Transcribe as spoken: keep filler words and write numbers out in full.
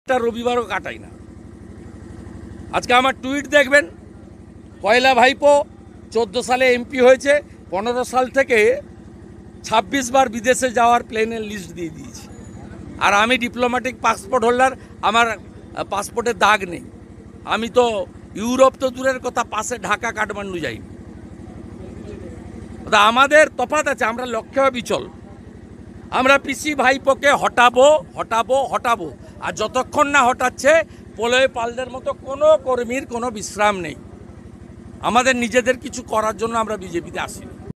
একটা রবিবারও কাটাই না। আজকে আমার টুইট দেখবেন, পয়লা ভাইপো চোদ্দো সালে এমপি হয়েছে, পনেরো সাল থেকে ছাব্বিশ বার বিদেশে যাওয়ার প্লেনের লিস্ট দিয়ে দিয়েছি। আর আমি ডিপ্লোম্যাটিক পাসপোর্ট হোল্ডার, আমার পাসপোর্টের দাগ নেই। আমি তো ইউরোপ তো দূরের কথা, পাশে ঢাকা কাঠমান্ডু যাই। আমাদের তফাৎ আছে, আমরা লক্ষ্যে বিচল। আমরা পিসি ভাইপোকে হটাবো হটাবো হটাবো আর যতক্ষণ না হটাচ্ছে প্রলয় পালদের মতো কোনো কর্মীর কোনো বিশ্রাম নেই। আমাদের নিজেদের কিছু করার জন্য আমরা বিজেপিতে আসিনি।